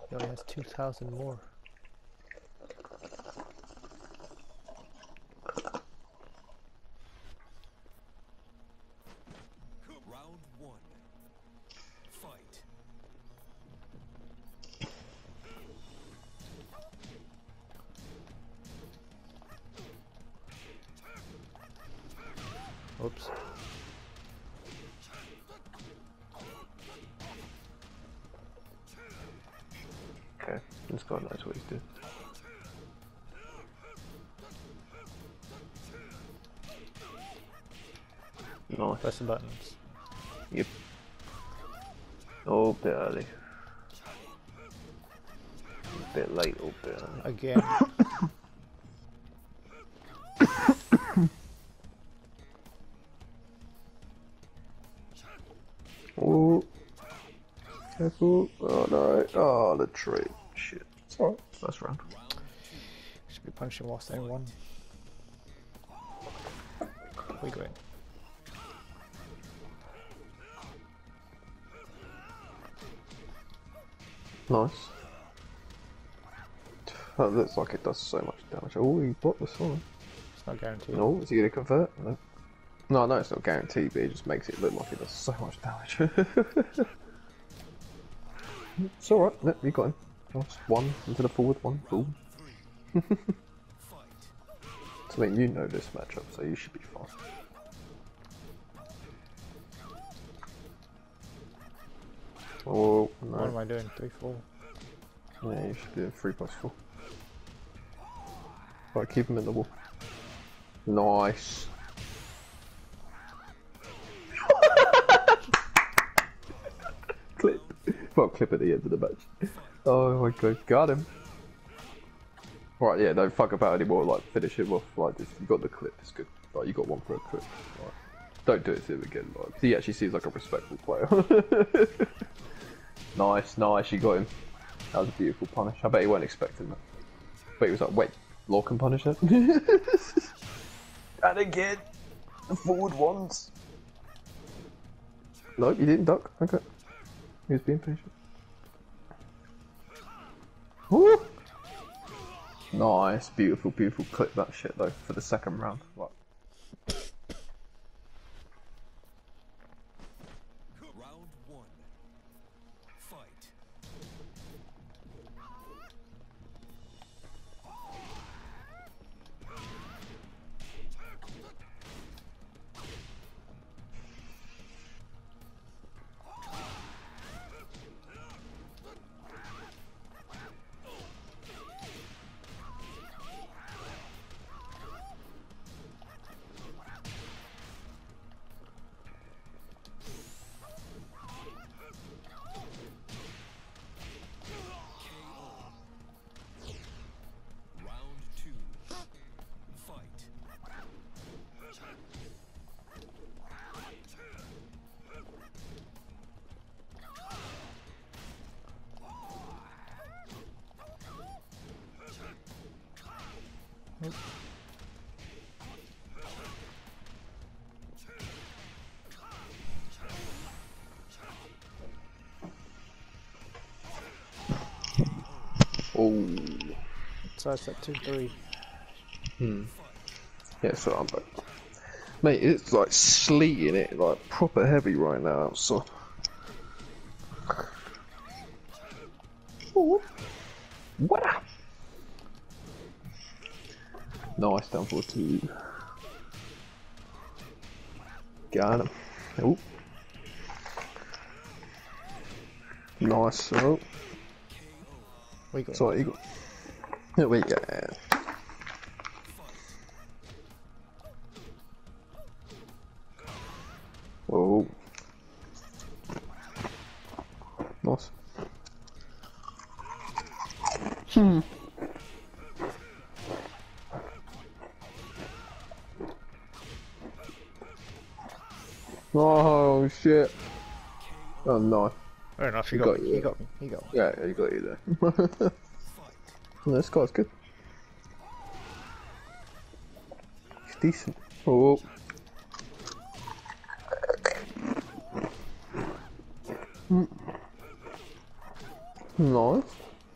He only has 2,000 more. Round one. Fight. Oops. Okay, this guy knows what he's doing. Nice. Press the buttons. Yep. Oh, a bit early. A bit late, or a bit early. Again. Oh, careful. Oh no. Oh, the tree. Shit. It's alright. First round. Should be punching whilst they run. We go in. Nice. That looks like it does so much damage. Oh, he blocked the sword. It's not guaranteed. No, is he going to convert? No. No, no, it's not guaranteed, but it just makes it look like it does so much damage. It's alright, no, you got him. Nice. One into the forward, one. Cool. I mean, you know this matchup, so you should be fine. Oh, no. What am I doing? 3-4. Yeah, you should be doing 3+4. Right, keep him in the wall. Nice. Clip. Well, clip at the end of the match. Oh my god, got him. Right, yeah, don't fuck about anymore, like, finish him off, like, just, you got the clip, it's good. Like, you got one for a clip. Like, don't do it to him again, like, he actually seems like a respectful player. Nice, nice, you got him. That was a beautiful punish. I bet he weren't expecting that. But he was like, wait, Law can punish it? And again, the forward ones. No, you didn't duck, okay. He was being patient. Woo! Nice, beautiful, beautiful. Clip that shit though for the second round. What? Round one. Fight. Round two. Fight. Oh. So it's at 2-3. Yeah, so I'm back. Mate, it's like sleeting it, like proper heavy right now outside. Oh. Wow. Nice, down for 2. Got him. Oh. Nice. Oh. We got Sorry, Eagle. Here we go. Whoa. Nice. Oh shit. Oh no. Fair enough, He you got me. you. He got me. He got me. Yeah, he got you there. This guy's good. He's decent. Oh. Nice.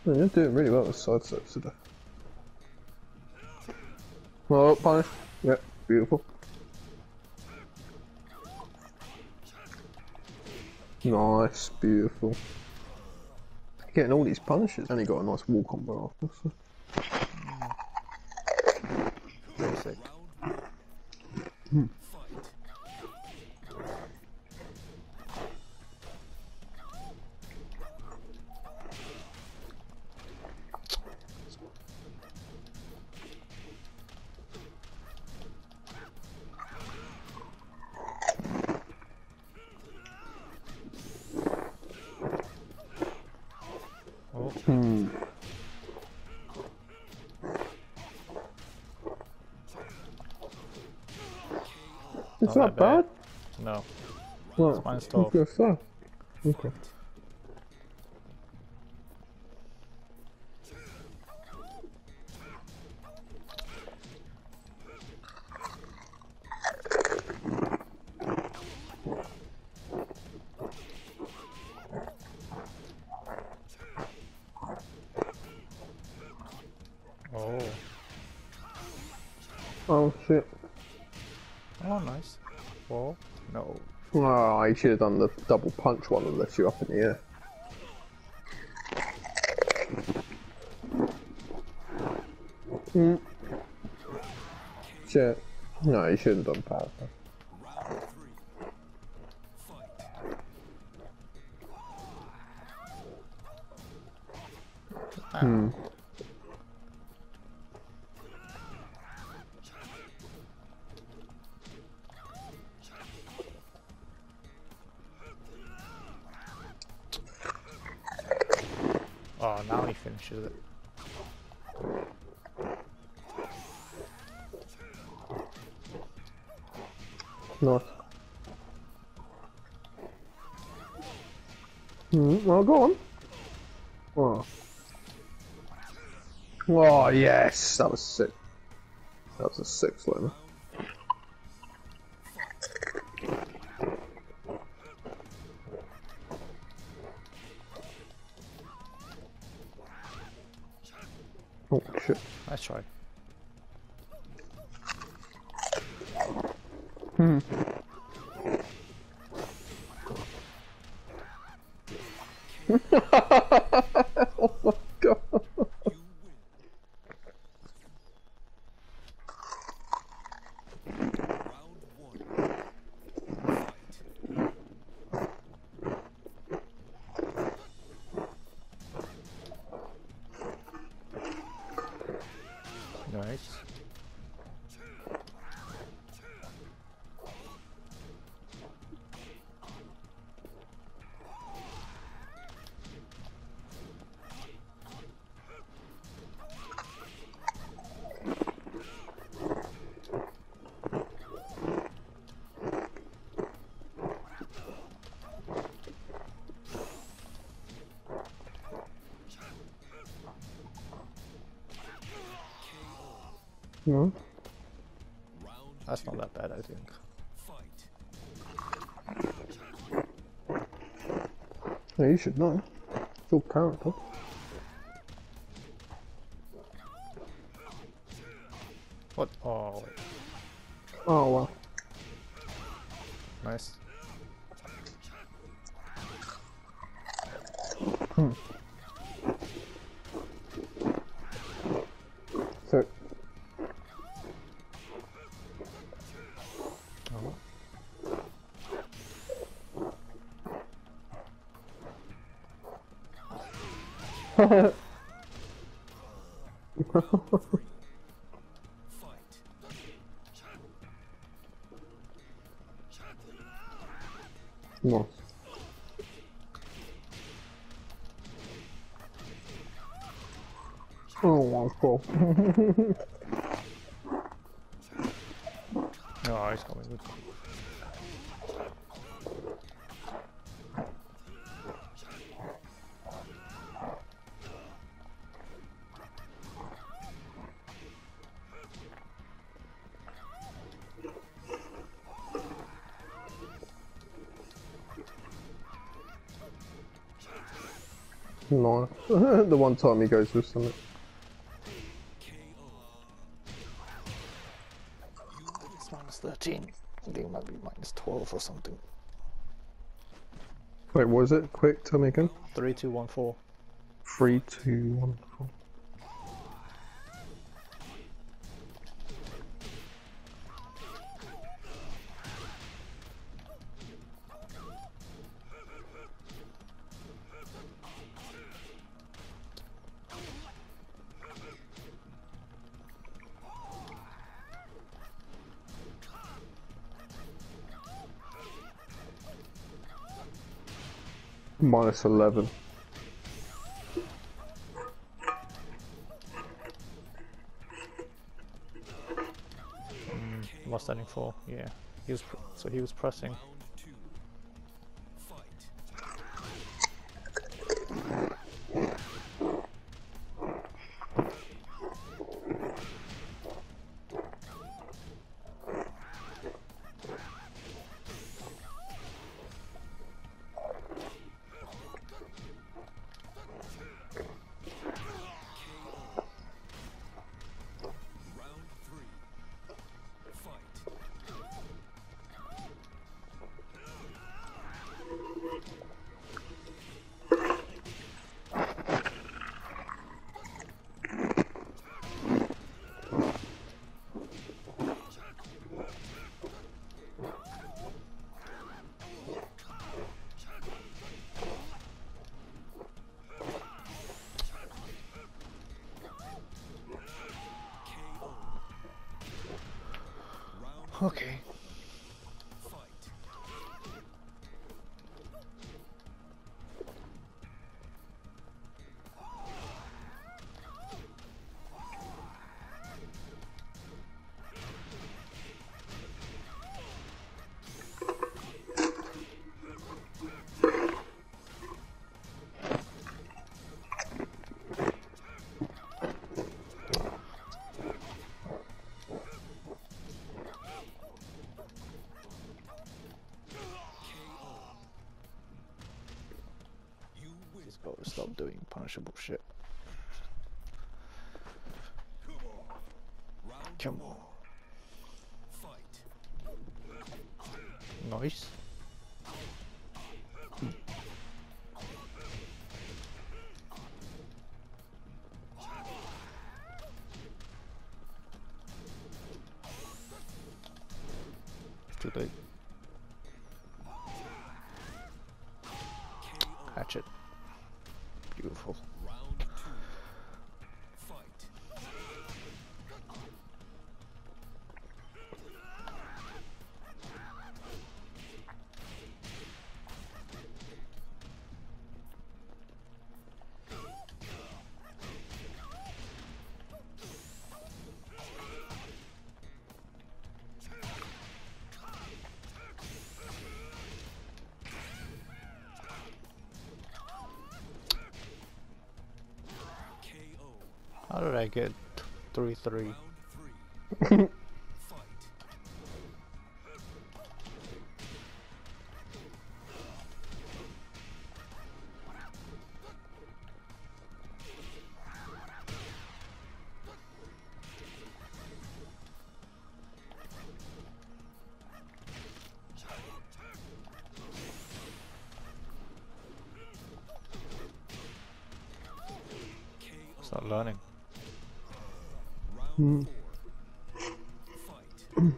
Yeah, you're doing really well with side steps today. Well, punish. Yep, beautiful. Nice, beautiful. Getting all these punishes, and he got a nice wall combo after. So. Basic. Oh, It's Not not that bad. bad. No. Well, Mine's I was tough. gonna say. Okay. Oh. Oh shit. Oh, nice. Oh, no. Oh, you should have done the double punch one and left you up in the air. Shit. No, you should have done power. Round 3. Fight. Oh, now he finishes it. Nice. Well, go on. Oh. Oh, yes! That was sick. That was a sick slammer. Oh, shit. Nice try. Oh my god. Nice. No. That's not that bad, I think. Yeah, you should know. It's all character. What? Oh, wait. Oh, well. Nice. So, Oh. nice. Oh, wow, cool. Oh, he's coming good. Nice. The one time he goes with something. It's minus 13. I think it might be minus 12 or something. Wait, what is it? Quick, tell me again. 3, 2, 1, 4. 3, 2, 1, 4. Minus 11. What's standing for? Yeah. So he was pressing. Round 2. Fight. Round 3. Fight. Okay. Fight. You win. He's got to stop doing punishable shit. Round Come 1. on. Fight. Nice. Too late. Hatchet. Beautiful. Round 2. Fight. KO. How did I get 3-3? Round 3. Fight. KO. Start learning. Round 4. Fight.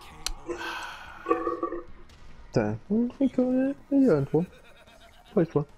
Damn. You got it. You earned one. Placed one.